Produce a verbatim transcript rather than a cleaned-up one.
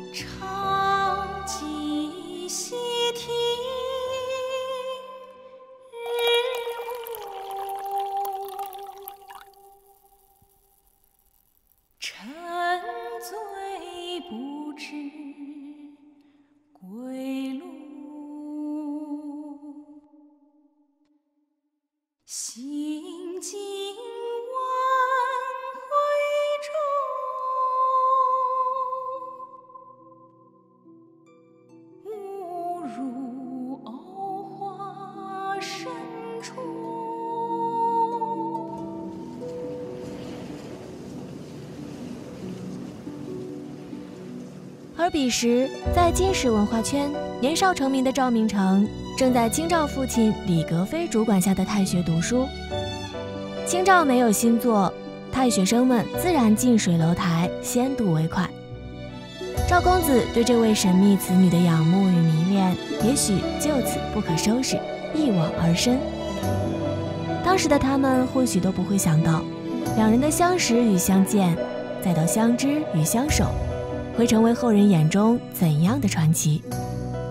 长记溪亭日暮，沉醉不知归路。行经万回中，误入藕花深处。 而彼时，在金石文化圈年少成名的赵明诚，正在清照父亲李格非主管下的太学读书。清照没有新作，太学生们自然近水楼台，先睹为快。赵公子对这位神秘此女的仰慕与迷恋，也许就此不可收拾，一往而深。当时的他们或许都不会想到，两人的相识与相见，再到相知与相守，会成为后人眼中怎样的传奇。